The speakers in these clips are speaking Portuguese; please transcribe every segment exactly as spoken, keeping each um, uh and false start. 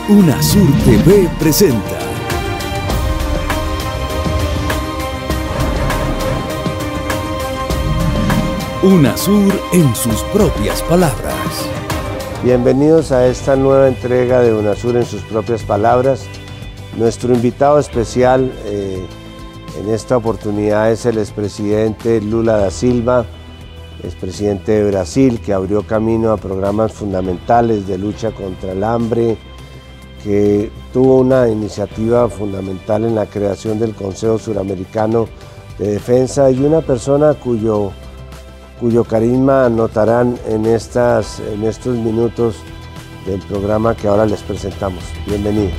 UNASUR T V presenta UNASUR en sus propias palabras. Bienvenidos a esta nueva entrega de UNASUR en sus propias palabras. Nuestro invitado especial eh, en esta oportunidad es el expresidente Lula da Silva, expresidente de Brasil, que abrió camino a programas fundamentales de lucha contra el hambre, que tuvo una iniciativa fundamental en la creación del Consejo Suramericano de Defensa y una persona cuyo, cuyo carisma notarán en, estas, en estos minutos del programa que ahora les presentamos. Bienvenidos.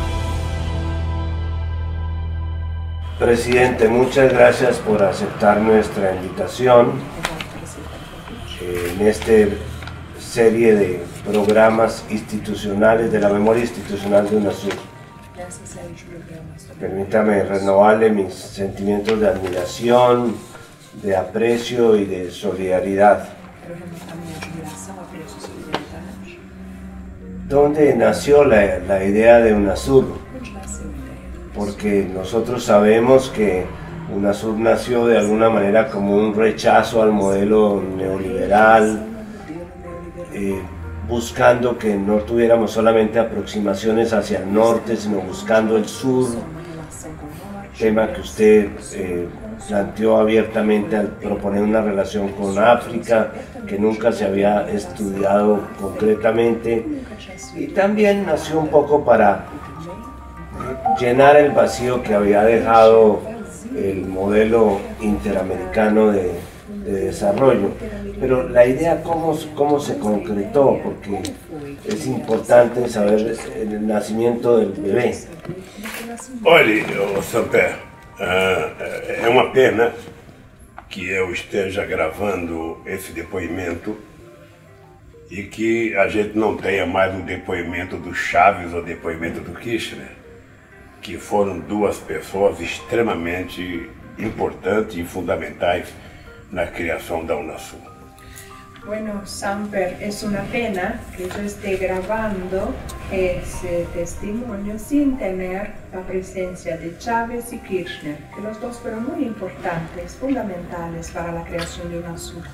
Presidente, muchas gracias por aceptar nuestra invitación en esta serie de programas institucionales de la memoria institucional de UNASUR. Permítame renovarle mis sentimientos de admiración, de aprecio y de solidaridad. ¿Dónde nació la, la idea de UNASUR? Porque nosotros sabemos que UNASUR nació de alguna manera como un rechazo al modelo neoliberal, eh, buscando que no tuviéramos solamente aproximaciones hacia el norte, sino buscando el sur, tema que usted eh, planteó abiertamente al proponer una relación con África, que nunca se había estudiado concretamente, y también nació un poco para llenar el vacío que había dejado el modelo interamericano de, de desarrollo. Pero la idea, ¿cómo, cómo se concretó? Porque es importante saber el nacimiento del bebê. Olha, Samper, é uma pena que eu esteja gravando esse depoimento e que a gente não tenha mais o depoimento do Chaves ou o depoimento do Kirchner, que foram duas pessoas extremamente importantes e fundamentais na criação da UNASUR. Bueno, Samper, es una pena que yo esté grabando ese testimonio sin tener la presencia de Chávez y Kirchner, que los dos fueron muy importantes, fundamentales para la creación de UNASUR.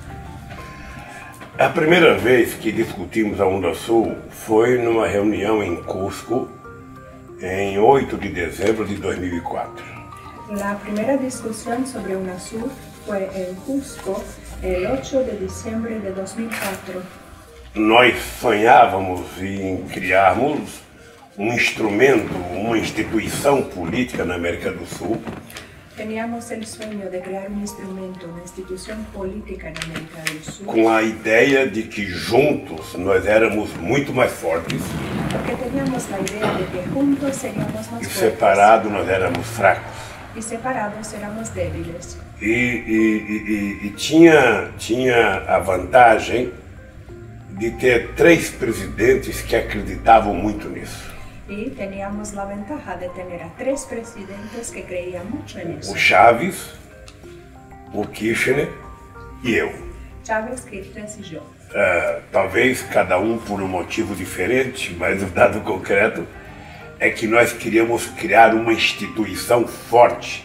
A primeira vez que discutimos a UNASUR foi numa reunião em Cusco, em oito de dezembro de dois mil e quatro. La primera discusión sobre UNASUR fue en Cusco el ocho de diciembre de dos mil cuatro. Nós sonhávamos em criarmos um instrumento, uma instituição política na América do Sul. Teníamos el sueño de crear un instrumento, una institución política en América del Sur. Com a ideia de que juntos nós éramos muito mais fortes. Porque teníamos la idea de que juntos seríamos más fuertes. E separados nós éramos fracos. Y separados éramos débiles. E, e, e, e tinha, tinha a vantagem de ter três presidentes que acreditavam muito nisso. Y teníamos la ventaja de tener a tres presidentes que creían mucho en eso. O Chaves, o Kirchner e eu. Chávez, Kirchner y yo. Uh, talvez cada um por um motivo diferente, mas o dado concreto é que nós queríamos criar uma instituição forte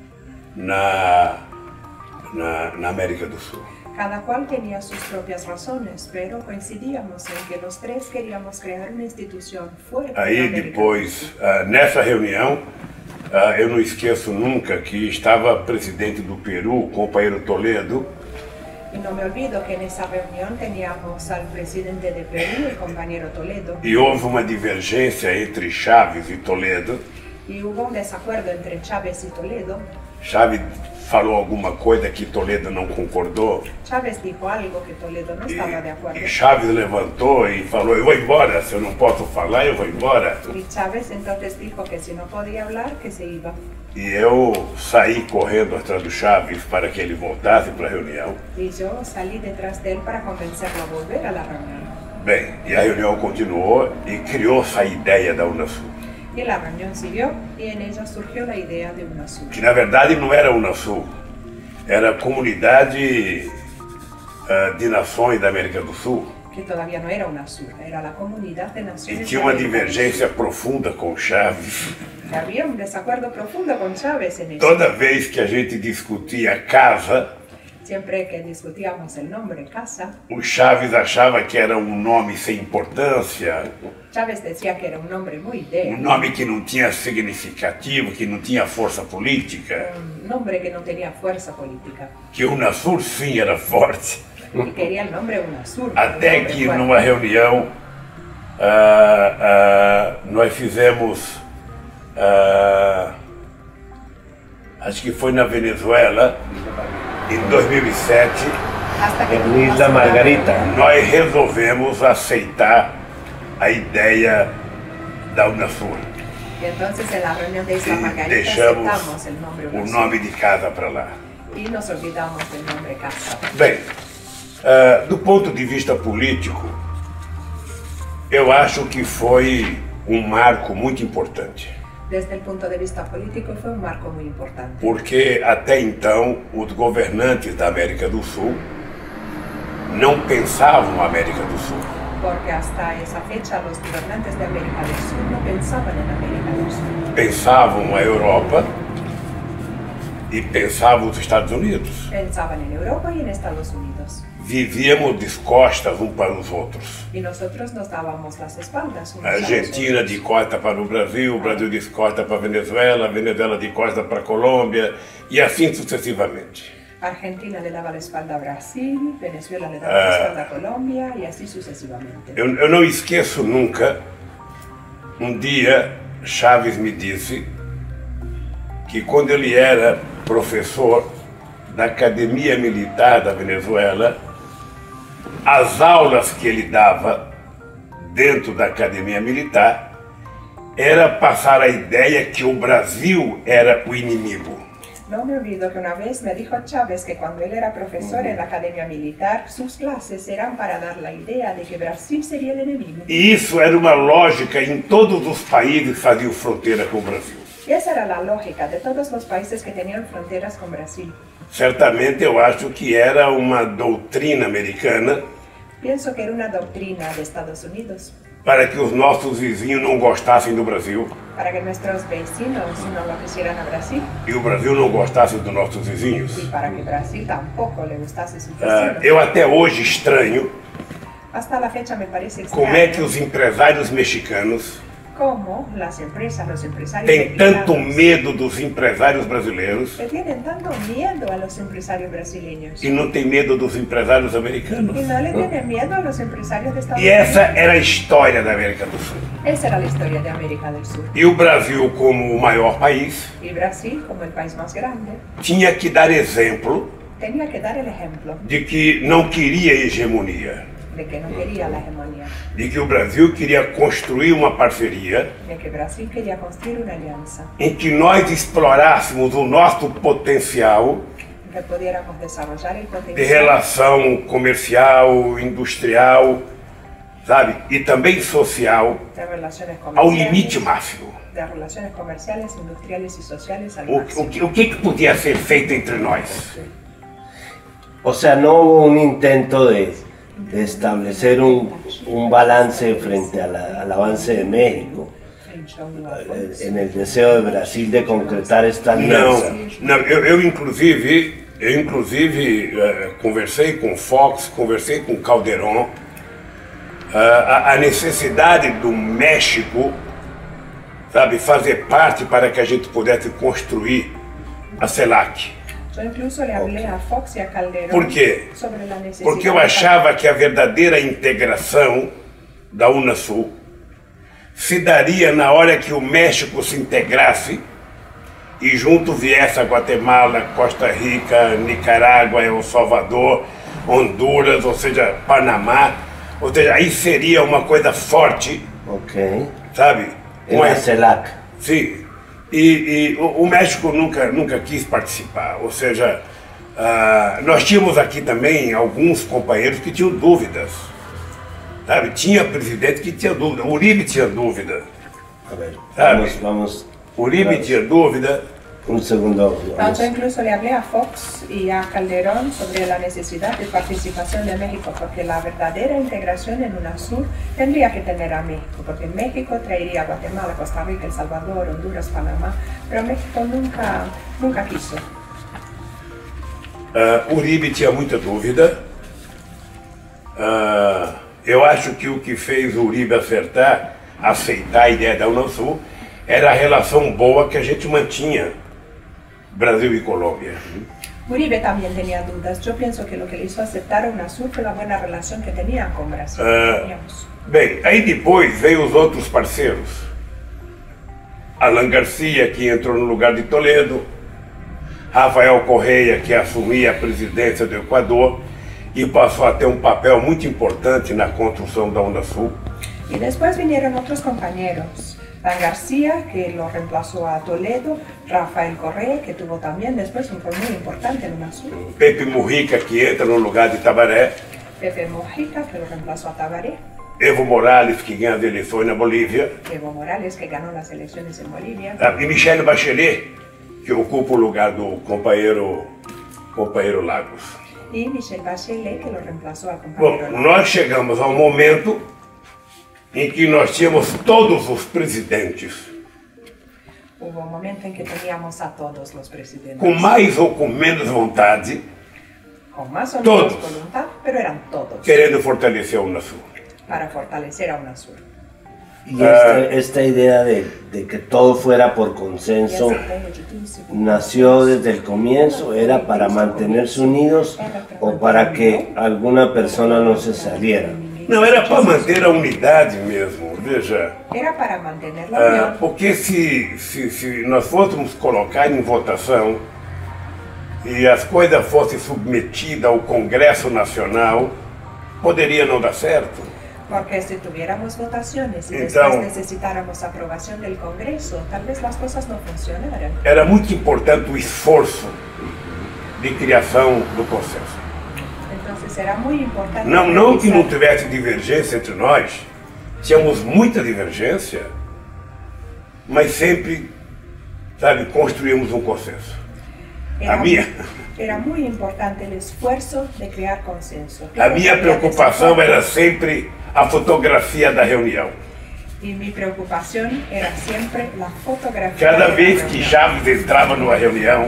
na, na, na América do Sul. Cada cual tenía sus propias razones, pero coincidíamos en que los tres queríamos crear una institución fuerte. Aí depois, uh, nessa reunião, uh, eu não esqueço nunca que estava presidente do Peru, o companheiro Toledo. Y no me olvido que en esa reunión teníamos al presidente de Perú, el compañero Toledo. E houve uma divergência entre Chaves e Toledo. Y hubo un desacuerdo entre Chávez y Toledo. Chaves falou alguma coisa que Toledo não concordou. Chávez dijo algo que Toledo no estaba de acuerdo. E Chaves levantou e falou: eu vou embora, se eu não posso falar, eu vou embora. Y Chávez entonces dijo que si no podía hablar, que se iba. E eu saí correndo atrás do Chaves para que ele voltasse para a reunião. Y yo salí detrás de él para convencerlo a volver a la reunión. Bem, e a reunião continuou e criou-se a ideia da UNASUR. Y la reunión siguió y en ella surgió la idea de UNASUR. Que na verdade não era UNASUR, era a Comunidade uh, de Nações da América do Sul. que todavía no era UNASUR, era la Comunidad de E Naciones tinha uma Americanas. divergência profunda com Chaves. Había un desacuerdo profundo con Chávez en eso. Toda vez que a gente discutia casa, Siempre que discutíamos el nombre Casa, o Chaves achava que era um nome sem importância, Chávez decía que era un nombre muy um idea, nome que não tinha significativo, que não tinha força política, un nombre que no tenía fuerza política. que o UNASUR sim era forte. Y quería el nombre UNASUR. un Até nombre que fuerte. numa reunião ah, ah, nós fizemos, ah, acho que foi na Venezuela, em dois mil e sete, Hasta que En Isla Margarita. nós resolvemos aceitar a ideia da UNASUR Y entonces en la reunión de Isla e Margarita deixamos aceptamos el nombre o UNASUR. nome de casa para lá. Y nos olvidamos del nombre Casa. Bem, ah, do ponto de vista político, eu acho que foi um marco muito importante. Desde el punto de vista político fue un marco muy importante. Porque até então os governantes da América do Sul não pensavam a América do Sul. Porque hasta esa fecha los gobernantes de América del Sur no pensaban en América del Sur. Pensavam a Europa e pensavam os Estados Unidos. Pensaban en Europa y en Estados Unidos. Vivíamos de costas um para os outros. Y nosotros nos dábamos las espaldas unos A a los Argentina otros. de costa para o Brasil, o Brasil de costa para a Venezuela, a Venezuela de costa para a Colômbia e assim sucessivamente. Argentina le daba la espalda a Brasil, Venezuela le daba la Ah. espalda a Colombia y así sucesivamente. Eu, eu não esqueço nunca, um dia Chaves me disse que quando ele era professor da Academia Militar da Venezuela, as aulas que ele dava dentro da Academia Militar era passar a ideia que o Brasil era o inimigo. No me olvido que una vez me dijo Chávez que cuando él era profesor en la Academia Militar, sus clases eran para dar la idea de que Brasil sería el enemigo. E isso era uma lógica em todos os países que faziam fronteira com o Brasil. Y esa era la lógica de todos los países que tenían fronteras con Brasil. Certamente eu acho que era uma doutrina americana Pienso que era una doctrina de Estados Unidos para que os nossos vizinhos não gostassem do Brasil para que nuestros vecinos no lo quisieran a Brasil e o Brasil não gostasse dos nossos y vizinhos. para que Brasil tampoco le gustase a sus Ah, vecinos. eu até hoje estranho Hasta la fecha me parece como é que extraño os empresários mexicanos cómo las empresas, los empresarios têm tanto mexicanos medo dos empresários brasileiros le tienen tanto miedo a los empresarios brasileños e não têm medo dos empresários y americanos. no le tienen miedo a los empresarios de Estados E essa Unidos. era a história da América do Sul. Esa era la historia de América del Sur. E o Brasil, como o maior país, Y Brasil, como el país más grande, tinha que dar exemplo tenía que dar el ejemplo de que não queria hegemonia, de que no quería la hegemonía, de que o Brasil queria construir uma parceria de que Brasil quería construir una alianza, em que nós explorássemos o nosso potencial en que pudiéramos desarrollar el de potencial relação comercial, industrial, sabe? E também social de relaciones ao limite comerciales, máximo. de relaciones comerciales, industriales y sociales al O, máximo. o, que- o que, que podia ser feito entre nós? O sea, no hubo un intento de, de establecer un, un balance frente a la- al avance de México, eh, en el deseo de Brasil de concretar esta Não, alianza. não eu, eu inclusive, eu inclusive eh, conversei com Fox, conversei com Calderón, eh, a, a necessidade do México, sabe, fazer parte para que a gente pudesse construir a CELAC. Yo incluso le hablé a Fox y a Calderón Por quê? sobre la necesidad Porque eu de- achava que a verdadeira integração da Unasul se daria na hora que o México se integrasse e junto viesse a Guatemala, Costa Rica, Nicarágua, El Salvador, Honduras, ou seja, Panamá, ou seja, aí seria uma coisa forte, Ok. sabe? En Uma- la CELAC. Sim. E, e o, o México nunca, nunca quis participar, ou seja, ah, nós tínhamos aqui também alguns companheiros que tinham dúvidas, sabe? Tinha presidente que tinha dúvida, Uribe tinha dúvida, A ver, Sabe? vamos, vamos. Uribe Claro. tinha dúvida, Un segundo. No, yo incluso le hablé a Fox y a Calderón sobre la necesidad de participación de México, porque la verdadera integración en UNASUR tendría que tener a México, porque México traería a Guatemala, Costa Rica, El Salvador, Honduras, Panamá, pero México nunca, nunca quiso. Uh, Uribe tinha muita dúvida. Uh, eu acho que o que fez o Uribe acertar, aceitar a ideia da UNASUR, era a relação boa que a gente mantinha, Brasil e Colômbia. Uribe también tenía dudas. Yo pienso que lo que le hizo aceptar a UNASUR fue la buena relación que tenían con Brasil. Uh, bem, aí depois veio os outros parceiros. Alan Garcia, que entrou no lugar de Toledo, Rafael Correia, que assumia a presidência do Equador e passou a ter um papel muito importante na construção da UNASUR. Y después vinieron otros compañeros. Alan García, que lo reemplazó a Toledo, Rafael Correa, que tuvo también después un rol muy importante en UNASUR. Pepe Mujica, que entra no lugar de Tabaré. Pepe Mujica, que lo reemplazó a Tabaré. Evo Morales, que ganha as eleições na Bolívia. Evo Morales, que ganó las elecciones en Bolivia. Ah, e Michelle Bachelet, que ocupa o lugar do companheiro, companheiro Lagos. Y Michelle Bachelet, que lo reemplazó al compañero Bom, Lagos. nós chegamos a um momento em que nós tínhamos todos os presidentes, Hubo un momento en que teníamos a todos los presidentes. com mais ou com menos vontade, Con más o Todos. menos voluntad, pero eran todos. querendo fortalecer a UNASUR. Para fortalecer a UNASUR. Y esta, esta idea de, de que todo fuera por consenso nació desde el comienzo, ¿era para mantenerse unidos o para que alguna persona no se saliera? Não, era para manter a unidade mesmo, veja. Era para mantener la Ah, unión. porque se, se, se nós fôssemos colocar em votação e as coisas fossem submetidas ao Congresso Nacional, poderia não dar certo. Porque si tuviéramos votaciones y Então, después necesitáramos aprobación del Congreso, tal vez las cosas no funcionaran. era muito importante o esforço de criação do consenso. Entonces era muy importante. Não, não que não realizar- tivesse divergência entre nós, tínhamos muita divergência, mas sempre, sabe, construímos um consenso. Era, A minha, era muy importante el esfuerzo de crear consenso. a Claro, minha había que preocupação ser- era sempre a fotografia da reunião. Y mi preocupación era siempre la fotografía. Cada de la vez que reunión. Chaves entrava numa reunião,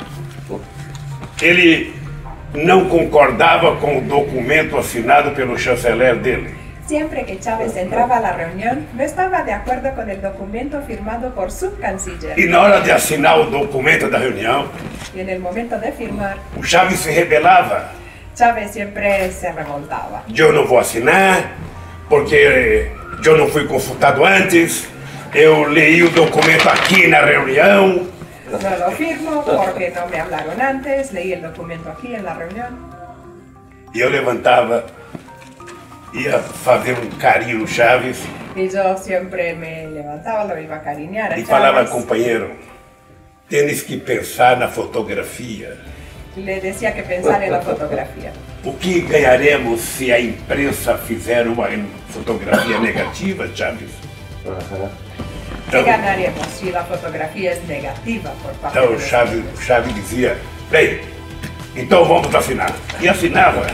ele não concordava com o documento assinado pelo chanceler dele. Siempre que Chávez entraba a la reunión, no estaba de acuerdo con el documento firmado por su canciller. E na hora de assinar o documento da reunião, Y en el momento de firmar, o Chaves se rebelava. Chávez siempre se revoltaba. Eu não vou assinar, porque eu não fui consultado antes, eu leí o documento aqui na reunião. No lo firmo porque no me hablaron antes, leí el documento aquí en la reunión. E eu levantava, ia fazer um carinho no Chaves Y yo siempre me levantaba, lo iba a cariñar a e falava, Chávez. companheiro, tens que pensar na fotografia. Le decía que pensara en la fotografía. O que ganharemos se a imprensa fizer uma fotografia negativa, Chaves? Ajá. ¿Qué Então, ganaremos si la fotografía es negativa por parte então de o los Chaves, o Chaves dizia, bem, então vamos assinar. E assinava.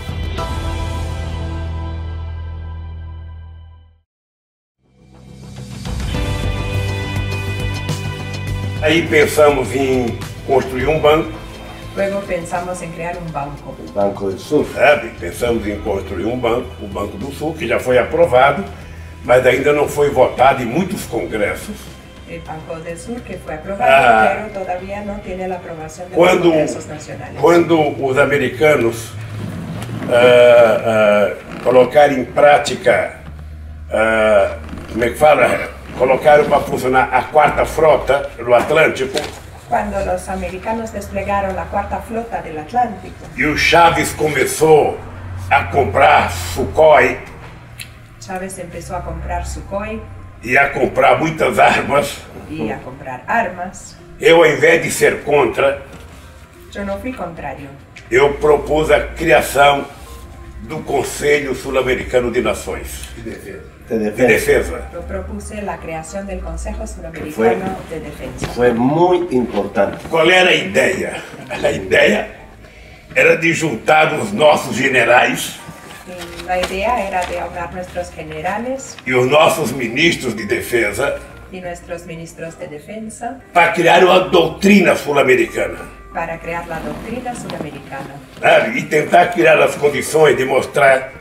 Aí pensamos em construir um banco, Luego pensamos en crear un banco. El Banco del Sur. sabe? Pensamos em construir um banco, o Banco do Sul, que já foi aprovado, mas ainda não foi votado em muitos congressos. El Banco del Sur que fue aprobado, Ah. pero todavía no tiene la aprobación de los Quando, congresos nacionales. quando os americanos ah, ah, colocaram em prática, ah, como é que fala? Colocaram para funcionar a quarta frota no Atlântico, Cuando los americanos desplegaron la cuarta flota del Atlántico e o Chaves começou a comprar Sukhoi Chávez empezó a comprar Sukhoi e a comprar muitas armas, y a comprar armas, eu, ao invés de ser contra, yo no fui contrario. eu propus a criação do Conselho Sul-Americano de Nações. de de Defensa. Defesa. Yo propuse la creación del Consejo Suramericano Fue- de Defensa. Fue muy importante. Qual era a ideia? A ideia era de juntar os nossos generais Y la idea era de aunar nuestros generales e os nossos ministros de defesa y nuestros ministros de defensa para criar uma doutrina sul-americana, para crear la doctrina suramericana sabe? E tentar criar as condições de mostrar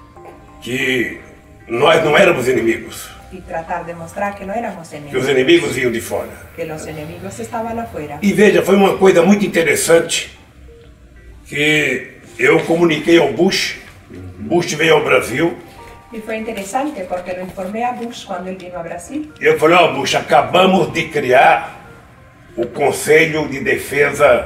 que nós não éramos inimigos, y tratar de mostrar que no éramos que os enemigos, inimigos vinham de fora. que los enemigos estaban afuera. E veja, foi uma coisa muito interessante que eu comuniquei ao Bush. Bush veio ao Brasil. Y fue interesante porque lo informé a Bush cuando él vino a Brasil. E eu falei, ó Bush, acabamos de criar o Conselho de Defesa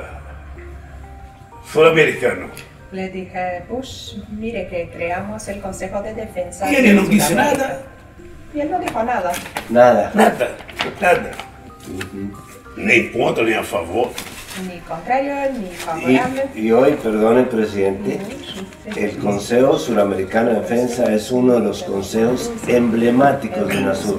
Sul-Americano. Le dije, Bush, mire que creamos el Consejo de Defensa. E ele de não disse Sudamérica". nada, Y él no dijo nada, Nada. nada, nada. Nem contra, nem a favor. ni contrario, ni Y, favorable. y hoy, perdone presidente, el Consejo Suramericano de Defensa es uno de los consejos emblemáticos de UNASUR.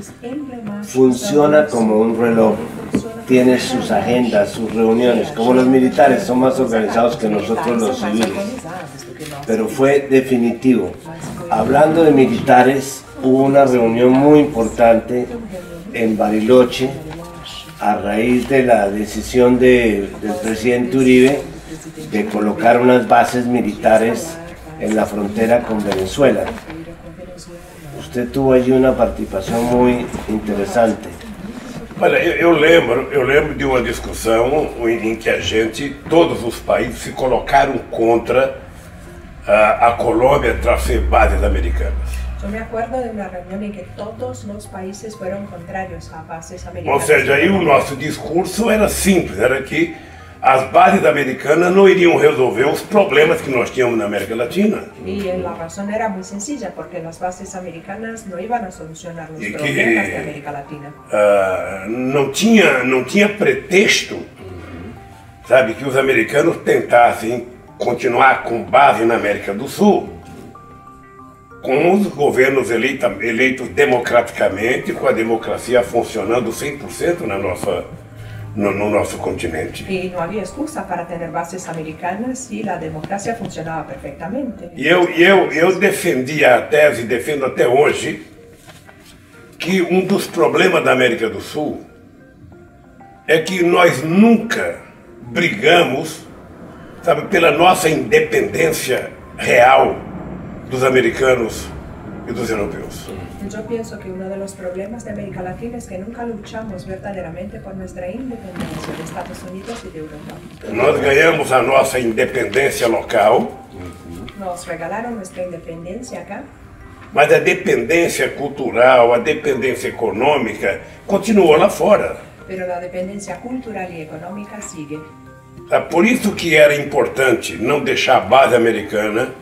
Funciona como un reloj, tiene sus agendas, sus reuniones, como los militares son más organizados que nosotros los civiles, pero fue definitivo. Hablando de militares, hubo una reunión muy importante en Bariloche a raíz de la decisión de- del presidente Uribe de colocar unas bases militares en la frontera con Venezuela. Usted tuvo allí una participación muy interesante. Olha, eu, eu lembro, eu lembro de uma discussão em, em que a gente, todos os países se colocaram contra a, a Colômbia trazer bases americanas. Yo me acuerdo de una reunión en que todos los países fueron contrarios a bases Ou americanas. seja, aí o nosso discurso era simples, era que as bases americanas não iriam resolver os problemas que nós tínhamos na América Latina. Y la razón era muy sencilla, porque las bases americanas no iban a solucionar los Y que- problemas de América Latina. Ah, não tinha, não tinha pretexto, sabe, que os americanos tentassem continuar com base na América do Sul, com os governos eleita, eleitos democraticamente, com a democracia funcionando cem por cento na nossa, no, no nosso continente. Y no había excusa para tener bases americanas si la democracia funcionaba perfectamente. E eu, eu, eu defendi a tese, defendo até hoje, que um dos problemas da América do Sul é que nós nunca brigamos, sabe, pela nossa independência real dos americanos e dos europeus. Yo pienso que uno de los problemas de América Latina es que nunca luchamos verdaderamente por nuestra independencia de Estados Unidos y de Europa. Nós ganhamos a nossa independência local, Nos regalaron nuestra independencia acá, mas a dependência cultural, a dependência econômica continuou lá fora. pero la dependencia cultural y económica sigue. Tá? Por isso que era importante não deixar a base americana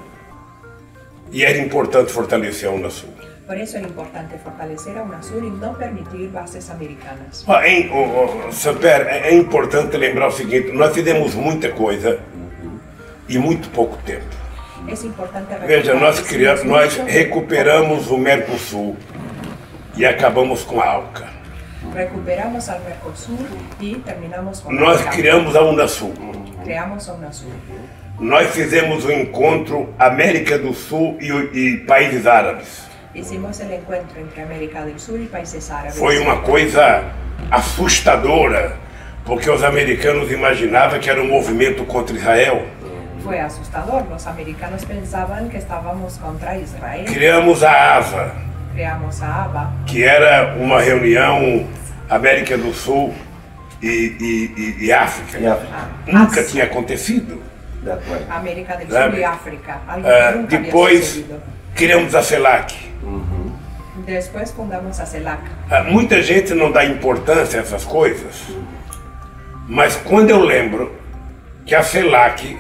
e era importante fortalecer a UNASUR. Por eso es importante fortalecer a UNASUR y no permitir bases americanas. Ó, hein, ô, ô, Samper, é, é importante lembrar o seguinte, nós fizemos muita coisa em muito pouco tempo. Es importante Veja, recordar nós, que criamos, hicimos nós mucho- recuperamos o Mercosul e acabamos com a ALCA. Recuperamos al Mercosur y terminamos con Nós la criamos a UNASUR. Creamos a UNASUR. Nós fizemos o encontro América do Sul e, o- e países árabes. Hicimos el encuentro entre América del Sur y países árabes. Foi uma coisa assustadora, porque os americanos imaginavam que era um movimento contra Israel. Fue asustador. Los americanos pensaban que estábamos contra Israel. Criamos a ASA, Creamos a A B A, que era uma reunião América do Sul e, e- e- e África. Y África. Nunca ASIA, tinha acontecido. De acuerdo. América del Sabe? Sur y África. Algo Ah, que nunca había depois sucedido. criamos a CELAC. Después fundamos a CELAC. Ah, muita gente não dá importância a essas coisas, mas quando eu lembro que a CELAC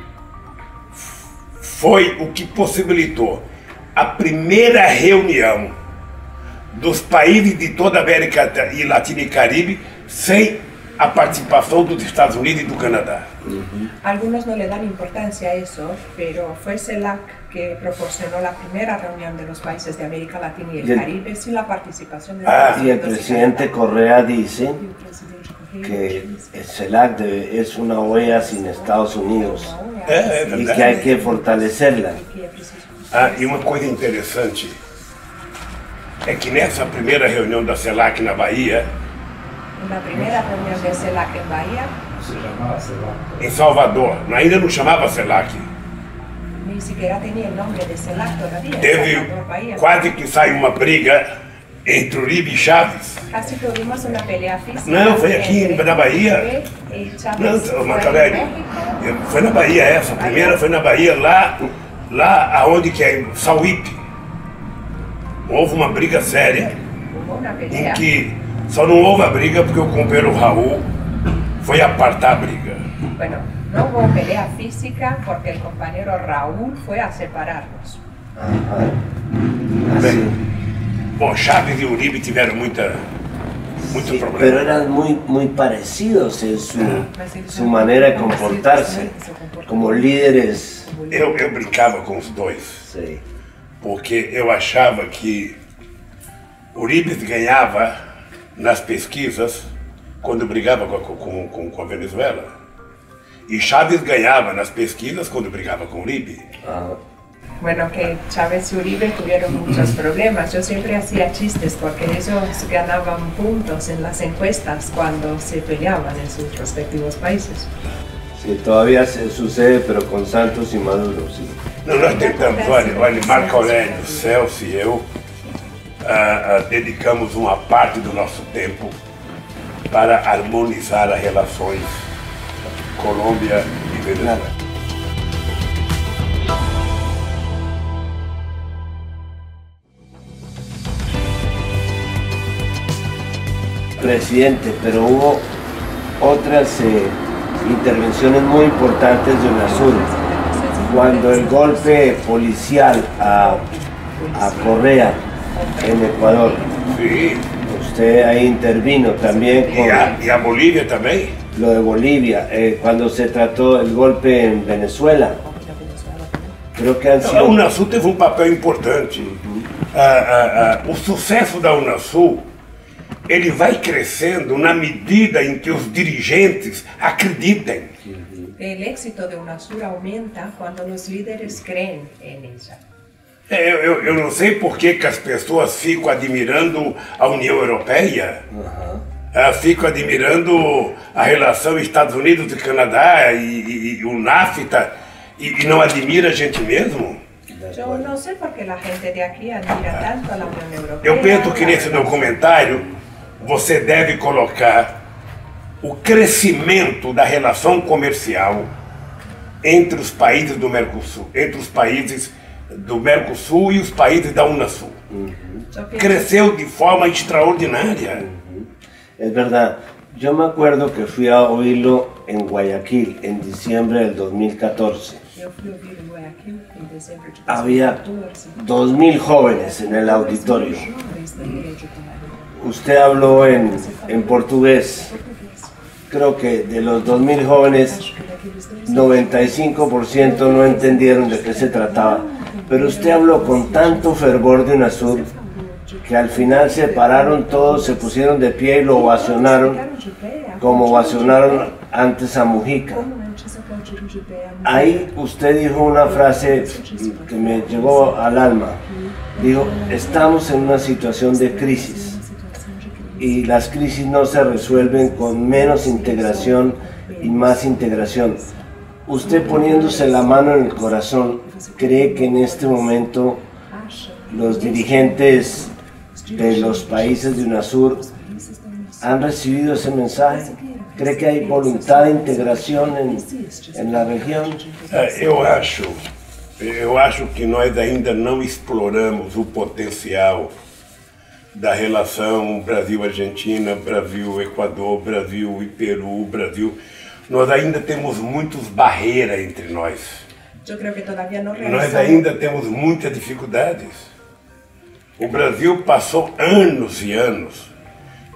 foi o que possibilitou a primeira reunião dos países de toda a América e Latina e Caribe sem a participação dos Estados Unidos e do Canadá. Uh-huh. Algunos no le dan importancia a eso, pero fue CELAC que proporcionó la primera reunión de los países de América Latina y el, y el Caribe sin la participación de los ah, y el presidente Correa dice que el CELAC debe, es una O E A sin Estados Unidos é, é y que hay que fortalecerla. Ah, e uma coisa interessante é que nessa primeira reunião da CELAC na Bahia, na primeira reunião da CELAC em Bahia, se chamava CELAC. Em Salvador, ainda não chamava CELAC. Nem sequer tinha o nome de CELAC todavía. Teve Salvador, quase que saiu uma briga entre Uribe e Chaves. Casi tuvimos uma pelea física. Não, foi aqui na Bahia. Não, Macaulay, foi na Bahia essa, a primeira foi na Bahia, lá, lá aonde que é, Sauípe. Houve uma briga séria, em que só não houve a briga porque o companheiro Raul foi apartar a briga. Bueno, no hubo pelea física porque el compañero Raúl fue a separarnos. Bem, bom, Chaves e Uribe tiveram muita, muito sí, problema. Pero eran muy, muy parecidos en su, su manera de comportarse, como líderes. Eu, eu brincava com os dois, Sí. porque eu achava que Uribe ganhava nas pesquisas quando brigava com, com, com, com a Venezuela. E Chaves ganhaba nas pesquisas cuando brigaba con Uribe. Ah. Bueno, que Chávez y Uribe tuvieron muchos problemas. Yo siempre hacía chistes porque ellos ganaban puntos en las encuestas cuando se peleaban en sus respectivos países. Sí, todavía se sucede, pero con Santos y Maduro, sí. Não, nós tentamos, olha, olha, Marco Aurélio, Celso e eu uh, uh, dedicamos uma parte do nosso tempo para harmonizar as relações Colômbia e Venezuela. Presidente, pero hubo otras eh, intervenciones muy importantes de UNASUR. Cuando el golpe policial a, a Correa en Ecuador, sí. Usted ahí intervino también con... Y a, y a Bolivia también. Lo de Bolivia, eh, cuando se trató el golpe en Venezuela. Creo que han sido... A UNASUR teve um papel importante. Uhum. Ah, ah, ah, o sucesso da UNASUR, ele vai crescendo na medida em que os dirigentes acreditem. El éxito de UNASUR aumenta cuando los líderes creen en ella. É, eu, eu não sei por que, que as pessoas ficam admirando a União Europeia. Uhum. Uh, fico admirando a relação Estados Unidos e Canadá e, e, e o NAFTA e, e não admira a gente mesmo? Eu não sei porque a gente de aqui admira tanto a União Europeia. Eu penso que nesse documentário você deve colocar o crescimento da relação comercial entre os países do Mercosul, entre os países do Mercosul e os países da UNASUR. Uhum. Cresceu de forma extraordinária. Es verdad, yo me acuerdo que fui a oírlo en Guayaquil en diciembre del dos mil catorce. Yo fui a oír en Guayaquil en diciembre de Había dos mil jóvenes en el auditorio. Usted habló en, en portugués. Creo que de los dos mil jóvenes, noventa y cinco por ciento no entendieron de qué se trataba. Pero usted habló con tanto fervor de UNASUR que al final se pararon todos, se pusieron de pie y lo ovacionaron como ovacionaron antes a Mujica. Ahí usted dijo una frase que me llegó al alma. Dijo, estamos en una situación de crisis y las crisis no se resuelven con menos integración y más integración. Usted poniéndose la mano en el corazón, ¿cree que en este momento los dirigentes de los países de UNASUR han recibido ese mensaje? ¿Cree que hay voluntad de integración en, en la região? Eu acho, eu acho que nós ainda não exploramos o potencial da relação Brasil-Argentina, Brasil-Equador, Brasil e Peru, Brasil. Nós ainda temos muitas barreiras entre nós. Eu creio que todavía não Nós ainda temos muitas dificuldades. O Brasil passou anos e anos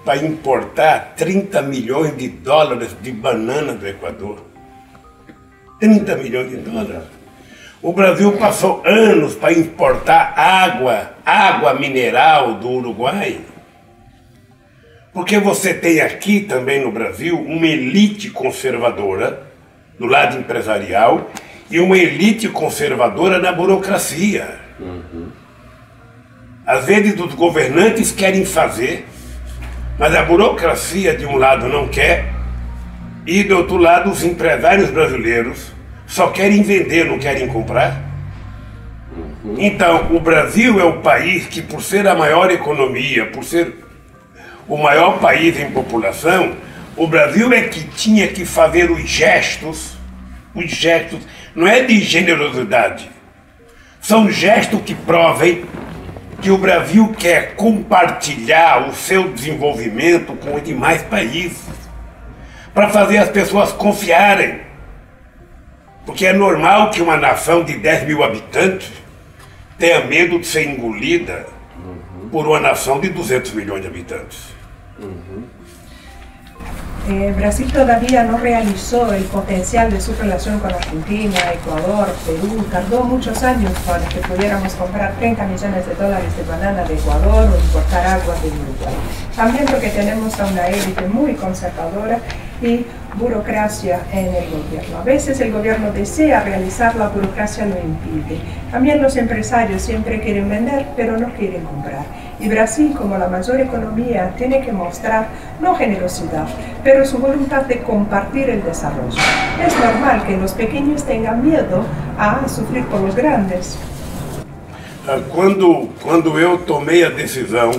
para importar trinta milhões de dólares de banana do Equador. trinta milhões de dólares. O Brasil passou anos para importar água, água mineral do Uruguai. Porque você tem aqui também no Brasil uma elite conservadora do lado empresarial e uma elite conservadora na burocracia. Uhum. Às vezes os governantes querem fazer, mas a burocracia de um lado não quer, e do outro lado os empresários brasileiros só querem vender, não querem comprar. Uhum. Então o Brasil é o país que, por ser a maior economia, por ser o maior país em população, o Brasil é que tinha que fazer os gestos, os gestos, não é de generosidade, são gestos que provem que o Brasil quer compartilhar o seu desenvolvimento com os demais países, para fazer as pessoas confiarem. Porque é normal que uma nação de dez mil habitantes tenha medo de ser engolida uhum. por uma nação de duzentos milhões de habitantes. Uhum. Eh, Brasil todavía no realizó el potencial de su relación con Argentina, Ecuador, Perú. Tardó muchos años para que pudiéramos comprar treinta millones de dólares de banana de Ecuador o importar agua de Uruguay. También porque tenemos a una élite muy conservadora y burocracia en el gobierno. A veces el gobierno desea realizar, la burocracia lo impide. También los empresarios siempre quieren vender, pero no quieren comprar. Y Brasil, como la mayor economía, tiene que mostrar no generosidad, pero su voluntad de compartir el desarrollo. Es normal que los pequeños tengan miedo a sufrir por los grandes. Quando, quando eu tomei a decisão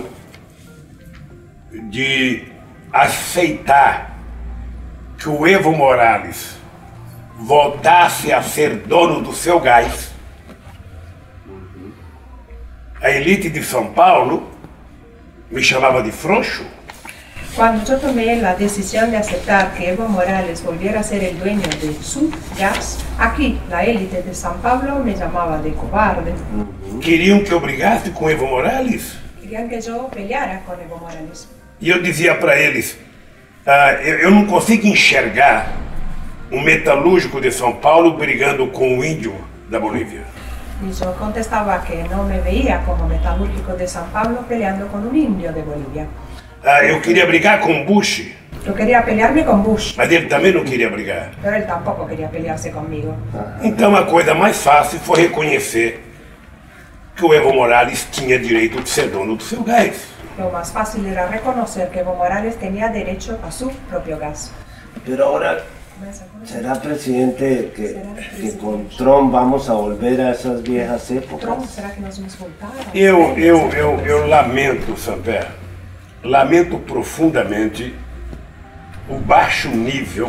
de aceitar que o Evo Morales voltasse a ser dono do seu gás, a elite de São Paulo me chamava de frouxo. Cuando yo tomé la decisión de aceptar que Evo Morales volviera a ser el dueño de su gas, aquí la élite de São Paulo me llamaba de cobarde. Queriam que eu brigasse com Evo Morales? Querían que yo peleara con Evo Morales. E eu dizia para eles, ah, eu, eu não consigo enxergar um metalúrgico de São Paulo brigando com o índio da Bolívia. Y yo contestaba que no me veía como metalúrgico de São Paulo peleando con un indio de Bolivia. Ah, eu queria brigar com Bush. Yo quería pelearme con Bush. Mas ele também não queria brigar. Pero él tampoco quería pelearse conmigo. Então a coisa mais fácil foi reconhecer que o Evo Morales tinha direito de ser dono do seu gás. Lo más fácil era reconocer que Evo Morales tenía derecho a su propio gas. Pero ahora, ¿será presidente que, ¿Será presidente? que con Trump vamos a volver a esas viejas épocas? Trump, ¿será que nos vamos a voltar? Eu, eu, eu, eu lamento, Samper, lamento profundamente o baixo nível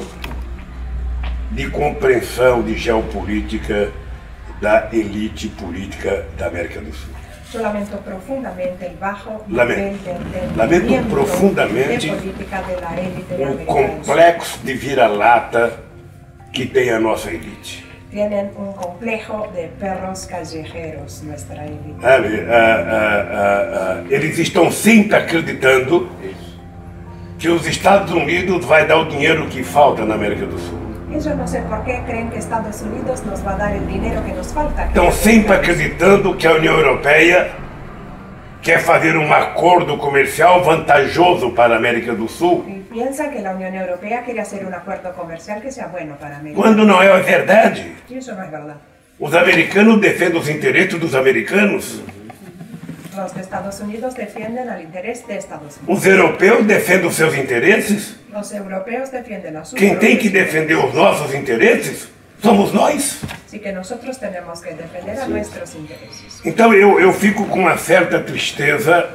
de compreensão de geopolítica da elite política da América do Sul. Yo lamento profundamente el bajo lamento, nivel de lamento profundamente de política de la élite o complexo de vira-lata que tem a nossa elite. Tienen un complejo de perros callejeros, nuestra élite. Sabe, ah, ah, ah, ah, eles estão sempre acreditando que os Estados Unidos vai dar o dinheiro que falta na América do Sul. Ellos no sé por qué creen que Estados Unidos nos va a dar el dinero que nos falta. Estão sempre acreditando que a União Europeia quer fazer um acordo comercial vantajoso para a América do Sul. Y piensa que la Unión Europea quiere hacer un acuerdo comercial que sea bueno para América. Quando não é verdade. Y eso no es verdad. Os americanos defendem os interesses dos americanos. Los de Estados Unidos defienden al interés de Estados Unidos. Os europeus defendem os seus interesses. Los europeos defienden a sus Quem tem que defender os nossos interesses somos nós. Así que nosotros tenemos que defender a nuestros intereses. Então eu, eu fico com uma certa tristeza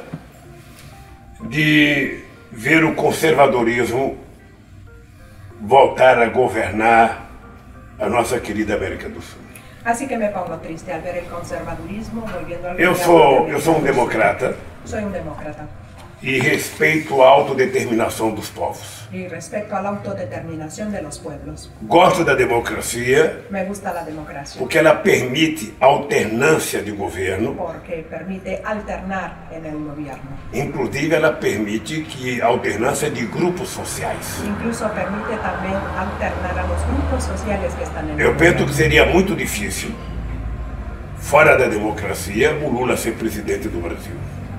de ver o conservadorismo voltar a governar a nossa querida América do Sul. Así que me pongo triste al ver el conservadurismo volviendo al Eu sou, eu sou um democrata. Soy un demócrata. e respeito à autodeterminação dos povos. Y respecto a la autodeterminación de los pueblos. Gosto da democracia Me gusta la democracia. porque ela permite alternância de governo, Porque permite alternar en el gobierno. inclusive ela permite que alternância de grupos sociais. Incluso permite también alternar a los grupos sociales que están en el Eu penso gobierno. que seria muito difícil, fora da democracia, o Lula ser presidente do Brasil.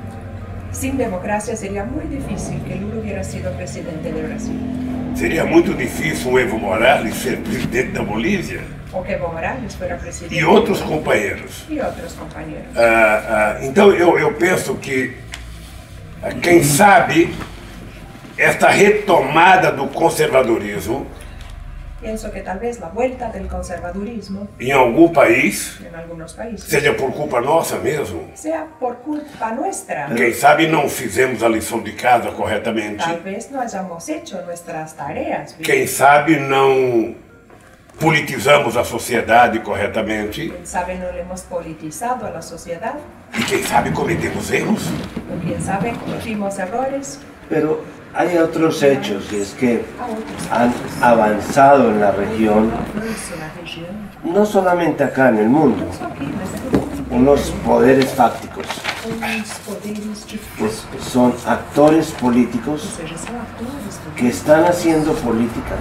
Sin democracia sería muy difícil que Lula hubiera sido presidente de Brasil. Seria muito difícil o Evo Morales ser presidente da Bolívia O que Evo Morales fuera presidente. e outros companheiros. Y otros compañeros. Ah, ah, então eu, eu penso que, ah, quem sabe, esta retomada do conservadorismo Pienso que tal vez la vuelta del conservadurismo em algum país, en algunos países seja por culpa nossa mesmo. sea por culpa nuestra. Quem sabe não fizemos a lição de casa corretamente. Tal vez no hayamos hecho nuestras tareas. bien. Quem sabe não politizamos a sociedade corretamente. Quién sabe no le hemos politizado a la sociedad. E quem sabe cometemos erros. O quién sabe cometimos errores. Pero hay otros hechos, y es que A otros han países. avanzado en la región, No es una región. no solamente acá en el mundo, Eso aquí, desde el mundo, unos poderes fácticos, unos poderes de que s- son actores políticos Ou seja, são atores do que están haciendo política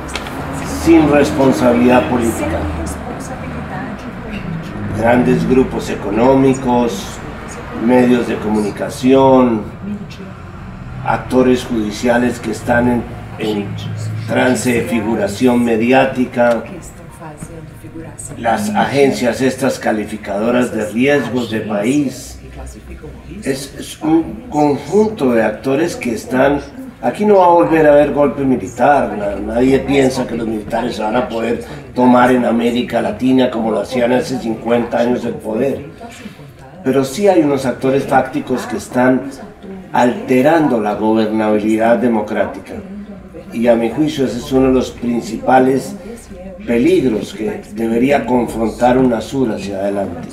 que sin responsabilidad sem política. responsabilidade política. Grandes grupos económicos, medios de comunicación, Mídia, actores judiciales que están en, en trance de figuración mediática, que estão fazendo figuração. las agencias estas calificadoras de riesgos de país. Que classificam riscos. Es, es un conjunto de actores que están... Aquí no va a volver a haber golpe militar, na- nadie piensa que los militares se van a poder tomar en América Latina como lo hacían hace cincuenta años el poder. Pero sí hay unos actores fácticos que están alterando la gobernabilidad democrática. Y a mi juicio ese es uno de los principales peligros que debería confrontar UNASUR hacia adelante.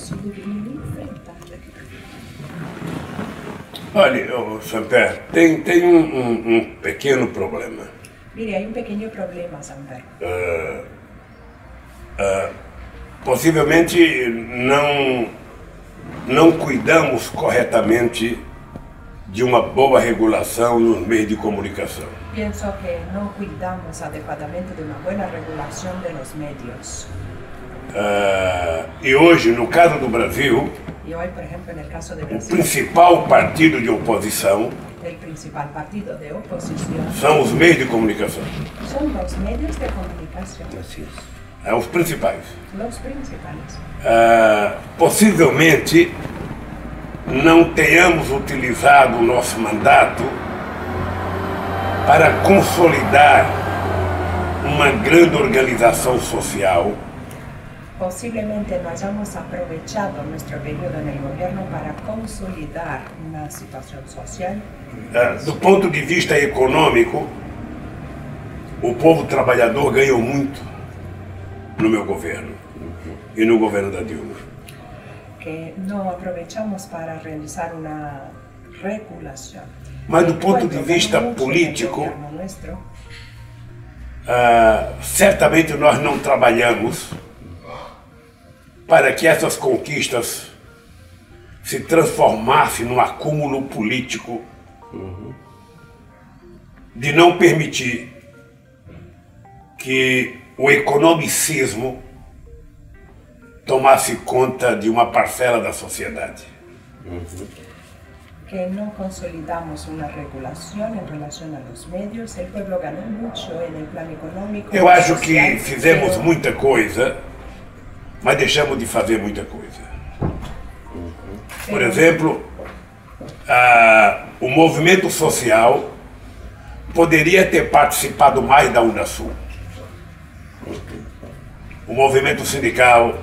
Olha, ô, Samper, tem, tem um, um- um pequeno problema. Mire, hay un pequeño problema, Samper. Possivelmente não, não cuidamos corretamente de uma boa regulação nos meios de comunicação. Pienso que no cuidamos adecuadamente de una buena regulación de los medios. Ah, e hoje, no caso do Brasil, Y hoy, por ejemplo, en el caso de o Brasil, principal partido de oposição el principal partido de oposición são os meios de comunicação. son los medios de comunicación, Así es. É, os principais. los principales. Ah, possivelmente não tenhamos utilizado o nosso mandato para consolidar uma grande organização social Posiblemente no hayamos aprovechado nuestro periodo en el gobierno para consolidar una situación social. ah, do ponto de vista econômico. O povo trabalhador ganhou muito no meu governo e no governo da Dilma. Que no aprovechamos para realizar una regulación. Mas do ponto El de pueblo vista ganó mucho en el político, gobierno nuestro. ah, certamente nós não trabalhamos para que essas conquistas se transformassem num acúmulo político de não permitir que o economicismo tomasse conta de uma parcela da sociedade. Que no consolidamos una regulación en relación a los medios. El pueblo ganó mucho en el plan económico. Eu acho que social, fizemos pero muita coisa, mas deixamos de fazer muita coisa. Por exemplo, ah, o movimento social poderia ter participado mais da UNASUR. O movimento sindical,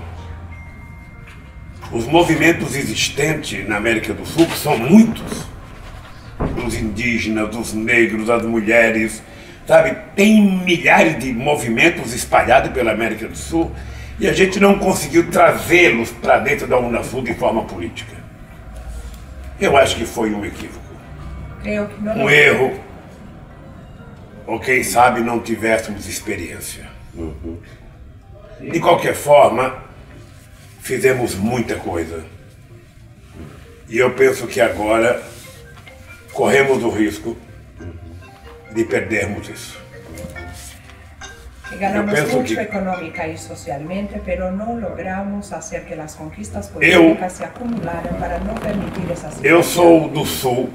os movimentos existentes na América do Sul, que são muitos, os indígenas, os negros, as mulheres, sabe? Tem milhares de movimentos espalhados pela América do Sul e a gente não conseguiu trazê-los para dentro da UNASUR de forma política. Eu acho que foi um equívoco. Creo que no um erro, ou quem sabe não tivéssemos experiência. Uhum. De qualquer forma, fizemos muita coisa. E eu penso que agora corremos o risco de perdermos isso. Ganamos mucho que... económica y socialmente, pero no logramos hacer que las conquistas políticas eu, se acumularan para no permitir esa situación. Eu sou do Sul.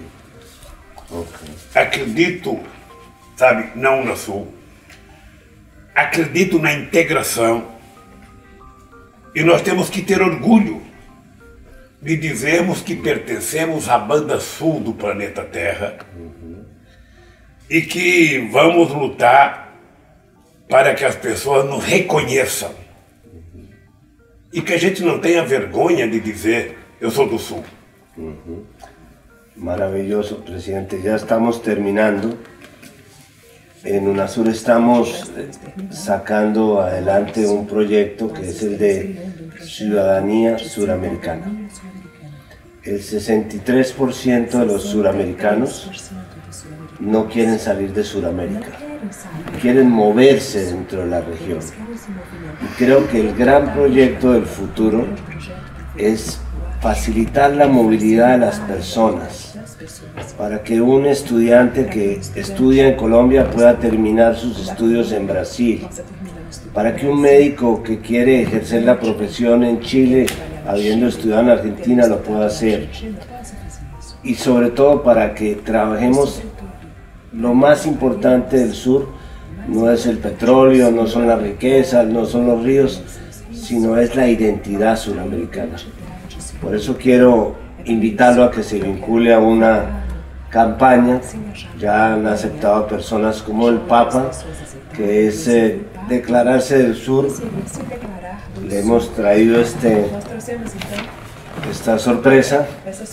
Acredito, sabe, não no Sul. Acredito na integração. E nós temos que ter orgulho de dizermos que pertencemos à banda sul do planeta Terra uhum. e que vamos lutar para que as pessoas nos reconheçam uhum. e que a gente não tenha vergonha de dizer eu sou do Sul. Uhum. Maravilloso, presidente. Ya estamos terminando. En UNASUR estamos sacando adelante un proyecto que es el de ciudadanía suramericana. El sesenta y tres por ciento de los suramericanos no quieren salir de Suramérica, quieren moverse dentro de la región. Y creo que el gran proyecto del futuro es facilitar la movilidad de las personas, para que un estudiante que estudia en Colombia pueda terminar sus estudios en Brasil, para que un médico que quiere ejercer la profesión en Chile, habiendo estudiado en Argentina, lo pueda hacer. Y sobre todo para que trabajemos, lo más importante del sur no es el petróleo, no son las riquezas, no son los ríos, sino es la identidad suramericana. Por eso quiero invitarlo a que se vincule a una campaña. Ya han aceptado personas como el Papa, que es eh, declararse del sur. Le hemos traído este, esta sorpresa.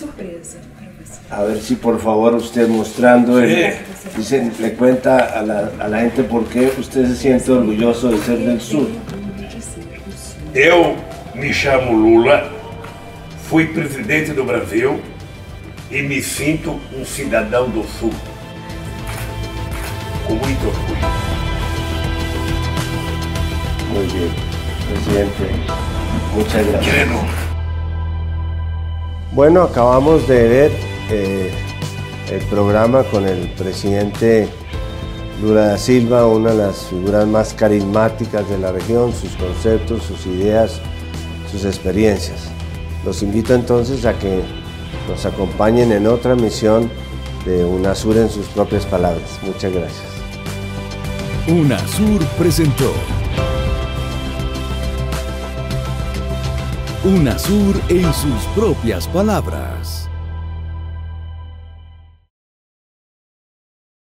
A ver si por favor usted mostrando, el, dice, le cuenta a la, a la gente por qué usted se siente orgulloso de ser del sur. Eu me chamo Lula. Fui presidente do Brasil e me sinto um cidadão do Sul, com muito orgulho. Muy bien, presidente. Muchas gracias. Quiero. Bueno, acabamos de ver eh, el programa con el presidente Lula da Silva, una de las figuras más carismáticas de la región, sus conceptos, sus ideas, sus experiencias. Los invito entonces a que nos acompañen en otra emisión de UNASUR en sus propias palabras. Muchas gracias. UNASUR presentó UNASUR en sus propias palabras.